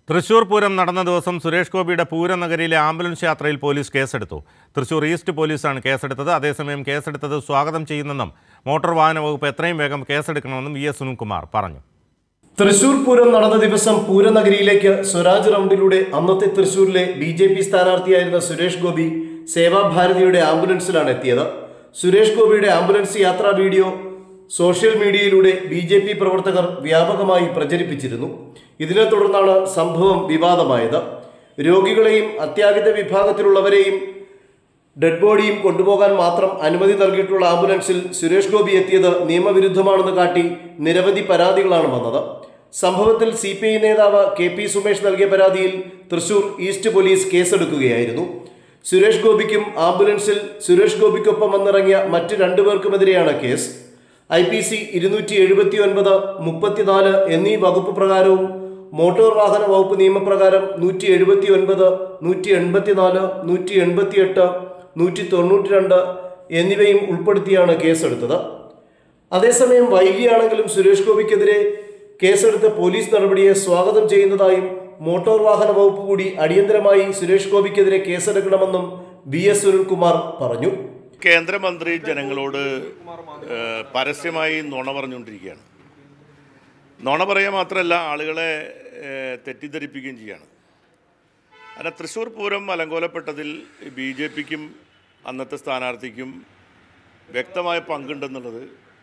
തൃശൂർ പൂരം നടന്ന ദിവസം സുരേഷ് ഗോപിയുടെ പൂരനഗരിയിലെ ആംബുലൻസ് യാത്രയിൽ പോലീസ് കേസെടുത്തു. തൃശൂർ ഈസ്റ്റ് പോലീസാണ് കേസെടുത്തത്. അതേസമയം കേസെടുത്തത് സ്വാഗതം ചെയ്യുന്നെന്നും മോട്ടോർ വാഹന വകുപ്പ് എത്രയും വേഗം കേസെടുക്കണമെന്നും വി എസ് സുനിൽകുമാർ പറഞ്ഞു. തൃശൂർ പൂരം നടന്ന ദിവസം പൂരനഗരിയിലേക്ക് സ്വരാജ് റൗണ്ടിലൂടെ അന്നത്തെ തൃശൂരിലെ BJP സ്ഥാനാർത്ഥിയായിരുന്ന സുരേഷ് ഗോപി സേവാഭാരതിയുടെ ആംബുലൻസിലാണ് എത്തിയത്. സുരേഷ് ഗോപിയുടെ ആംബുലൻസ് യാത്രാ വീഡിയോ സോഷ്യൽ മീഡിയയിലൂടെ BJP പ്രവർത്തകർ വ്യാപകമായി പ്രചരിപ്പിച്ചിരുന്നു. ഇതിനെ തുടർന്നാണ് സംഭവം വിവാദമായത്. രോഗികളെയും അത്യാഹിത വിഭാഗത്തിലുള്ളവരെയും ഡെഡ് ബോഡിയും കൊണ്ടുപോകാൻ മാത്രം അനുമതി നൽകിയിട്ടുള്ള ആംബുലൻസിൽ സുരേഷ് ഗോപി എത്തിയത് നിയമവിരുദ്ധമാണെന്ന് കാട്ടി നിരവധി പരാതികളാണ് വന്നത്. സംഭവത്തിൽ CPI നേതാവ് KP സുമേഷ് നൽകിയ പരാതിയിൽ തൃശൂർ ഈസ്റ്റ് പോലീസ് കേസെടുക്കുകയായിരുന്നു. സുരേഷ് ഗോപിക്കും ആംബുലൻസിൽ സുരേഷ് ഗോപിക്കൊപ്പം വന്നിറങ്ങിയ മറ്റ് രണ്ടുപേർക്കുമെതിരെയാണ് കേസ്. IPC 279, 34 എന്നീ വകുപ്പ് പ്രകാരവും മോട്ടോർ വാഹന വകുപ്പ് നിയമപ്രകാരം 179, 184, 188, 192 എന്നിവയും ഉൾപ്പെടുത്തിയാണ് കേസെടുത്തത്. അതേസമയം വൈകിയാണെങ്കിലും സുരേഷ് ഗോപിക്കെതിരെ കേസെടുത്ത പോലീസ് നടപടിയെ സ്വാഗതം ചെയ്യുന്നതായും മോട്ടോർ വാഹന വകുപ്പ് കൂടി അടിയന്തരമായി സുരേഷ് ഗോപിക്കെതിരെ കേസെടുക്കണമെന്നും VS സുനിൽകുമാർ പറഞ്ഞു. കേന്ദ്രമന്ത്രി ജനങ്ങളോട് പരസ്യമായി നുണ പറഞ്ഞുകൊണ്ടിരിക്കുകയാണ്. നുണ പറയുക മാത്രമല്ല, ആളുകളെ തെറ്റിദ്ധരിപ്പിക്കുകയും ചെയ്യുകയാണ്. അങ്ങനെ തൃശ്ശൂർ പൂരം അലങ്കോലപ്പെട്ടതിൽ BJPക്കും അന്നത്തെ സ്ഥാനാർത്ഥിക്കും വ്യക്തമായ പങ്കുണ്ടെന്നുള്ളത്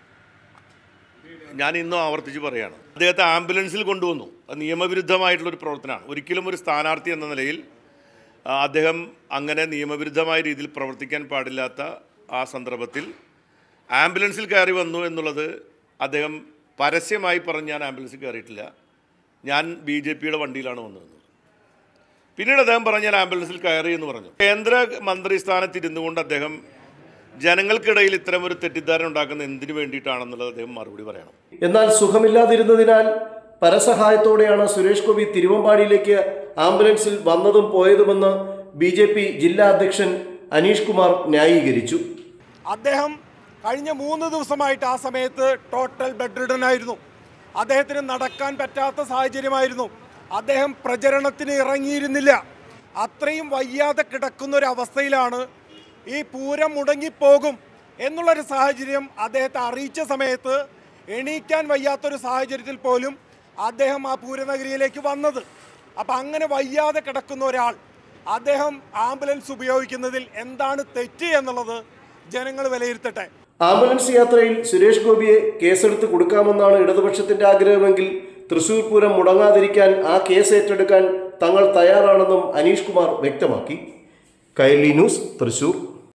ഞാൻ ഇന്നും ആവർത്തിച്ച് പറയുകയാണ്. അദ്ദേഹത്തെ ആംബുലൻസിൽ കൊണ്ടുവന്നു. അത് നിയമവിരുദ്ധമായിട്ടുള്ളൊരു പ്രവർത്തനമാണ്. ഒരിക്കലും ഒരു സ്ഥാനാർത്ഥി എന്ന നിലയിൽ അദ്ദേഹം അങ്ങനെ നിയമവിരുദ്ധമായ രീതിയിൽ പ്രവർത്തിക്കാൻ പാടില്ലാത്ത ആ സന്ദർഭത്തിൽ ആംബുലൻസിൽ കയറി വന്നു എന്നുള്ളത് അദ്ദേഹം പരസ്യമായി പറഞ്ഞ് ഞാൻ ആംബുലൻസിൽ കയറിയിട്ടില്ല, ഞാൻ BJPയുടെ വണ്ടിയിലാണ് വന്നതെന്ന്. പിന്നീട് അദ്ദേഹം പറഞ്ഞ് ഞാൻ ആംബുലൻസിൽ കയറി എന്ന് പറഞ്ഞു. കേന്ദ്ര മന്ത്രി സ്ഥാനത്തിരുന്നുകൊണ്ട് അദ്ദേഹം ജനങ്ങൾക്കിടയിൽ ഇത്തരമൊരു തെറ്റിദ്ധാരണ ഉണ്ടാക്കുന്ന എന്തിനു വേണ്ടിയിട്ടാണെന്നുള്ളത് അദ്ദേഹം മറുപടി പറയണം. എന്നാൽ സുഖമില്ലാതിരുന്നതിനാൽ പരസഹായത്തോടെയാണ് സുരേഷ് ഗോപി തിരുവമ്പാടിയിലേക്ക് ആംബുലൻസിൽ വന്നതും പോയതുമെന്ന് BJP ജില്ലാ അധ്യക്ഷൻ അനീഷ് കുമാർ ന്യായീകരിച്ചു. അദ്ദേഹം കഴിഞ്ഞ 3 ദിവസമായിട്ട് ആ സമയത്ത് ടോട്ടൽ ബെഡ് റിഡൻ ആയിരുന്നു. അദ്ദേഹത്തിന് നടക്കാൻ പറ്റാത്ത സാഹചര്യമായിരുന്നു. അദ്ദേഹം പ്രചരണത്തിന് ഇറങ്ങിയിരുന്നില്ല. അത്രയും വയ്യാതെ കിടക്കുന്നൊരവസ്ഥയിലാണ്. ഈ പൂരം മുടങ്ങിപ്പോകും എന്നുള്ളൊരു സാഹചര്യം അദ്ദേഹത്തെ അറിയിച്ച സമയത്ത് എണീക്കാൻ വയ്യാത്തൊരു സാഹചര്യത്തിൽ പോലും അദ്ദേഹം ആ പൂരനഗരിയിലേക്ക് വന്നത്. അപ്പം അങ്ങനെ വയ്യാതെ കിടക്കുന്ന ഒരാൾ അദ്ദേഹം ആംബുലൻസ് ഉപയോഗിക്കുന്നതിൽ എന്താണ് തെറ്റ് എന്നുള്ളത് ജനങ്ങൾ വിലയിരുത്തട്ടെ. ആംബുലൻസ് യാത്രയിൽ സുരേഷ് ഗോപിയെ കേസെടുത്ത് കൊടുക്കാമെന്നാണ് ഇടതുപക്ഷത്തിന്റെ ആഗ്രഹമെങ്കിൽ തൃശൂർ പൂരം മുടങ്ങാതിരിക്കാൻ ആ കേസ് ഏറ്റെടുക്കാൻ തങ്ങൾ തയ്യാറാണെന്നും അനീഷ് കുമാർ വ്യക്തമാക്കി. കൈരളി ന്യൂസ്, തൃശൂർ.